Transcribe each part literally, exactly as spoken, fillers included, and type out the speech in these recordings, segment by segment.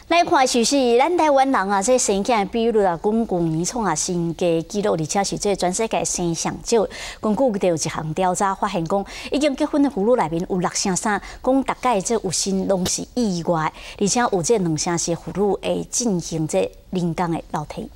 来看就是咱台湾人啊，这生囝的比率啊，讲旧年创下新低纪录，而且是这全世界生上少。根据有一项调查发现，讲已经结婚的妇女内面有六成三，讲大概这有心拢是意外，而且有这两成是妇女会进行这人工的流体。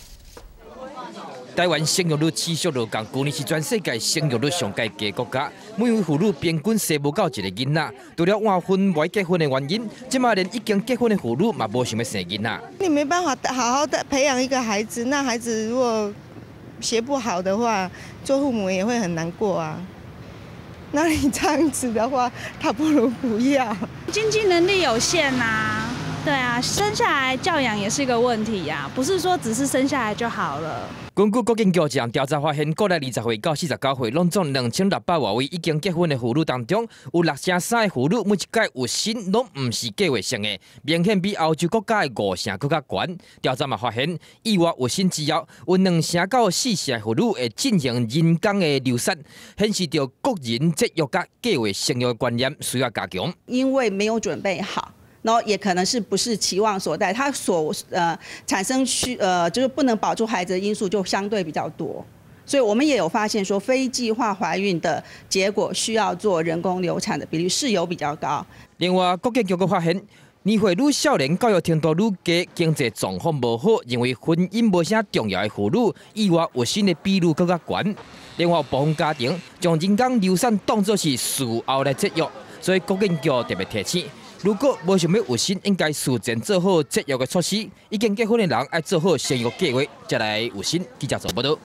台湾生育率持续下降，去年是全世界生育率上高的国家。每位妇女平均生不到一个囡仔。除了晚婚未结婚的原因，即马连已经结婚的妇女嘛无想要生囡仔。 你没办法好好的培养一个孩子，那孩子如果学不好的话，做父母也会很难过啊。那你这样子的话，他不如不要。 经济能力有限呐、啊，对啊，生下来教养也是一个问题呀、啊，不是说只是生下来就好了。 根据国建局一项调查发现，国内二十岁到四十九岁，拢总两千六百多位已经结婚的妇女当中，有六成三的妇女每一届有生拢唔是计划生的，明显比欧洲国家的五成更加悬。调查嘛发现，意外有生之后，有两成到四成的妇女会进行人工的流产，显示着国人节育甲计划生育的观念需要加强。 因为没有准备好。 然后也可能是不是期望所在，它所呃产生需呃就是不能保住孩子的因素就相对比较多，所以我们也有发现说，非计划怀孕的结果需要做人工流产的比率是有比较高。 另外，国建局阁发现，年岁愈少年、教育程度愈低、经济状况无好，认为婚姻无啥重要的妇女，意外有新的比率更加悬。另外，部分家庭将人工流产当作是事后来节育，所以国建局特别提醒。 如果无想要有心，应该事前做好节育的措施。已经结婚的人要做好生育计划，才来有心。记者做报道。